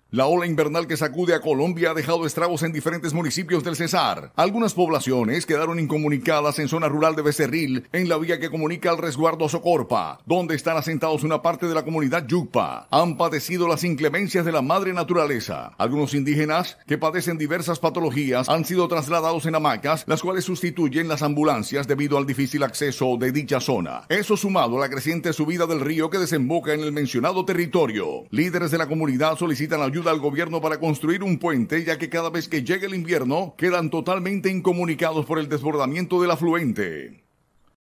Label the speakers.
Speaker 1: La ola invernal que sacude a Colombia ha dejado estragos en diferentes municipios del Cesar. Algunas poblaciones quedaron incomunicadas en zona rural de Becerril, en la vía que comunica al resguardo Socorpa, donde están asentados una parte de la comunidad Yucpa. Han padecido las inclemencias de la madre naturaleza. Algunos indígenas que padecen diversas patologías han sido trasladados en hamacas, las cuales sustituyen las ambulancias debido al difícil acceso de dicha zona. Eso sumado a la creciente subida del río que desemboca en el mencionado territorio. Líderes de la comunidad solicitan ayuda al gobierno para construir un puente, ya que cada vez que llega el invierno quedan totalmente incomunicados por el desbordamiento del afluente.